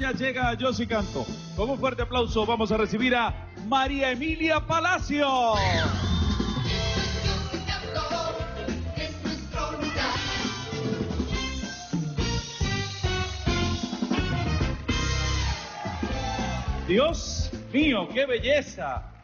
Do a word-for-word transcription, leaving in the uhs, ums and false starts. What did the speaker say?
ella llega Yo Sí Canto. Con un fuerte aplauso vamos a recibir a María Emilia Palacio. Dios mío, qué belleza.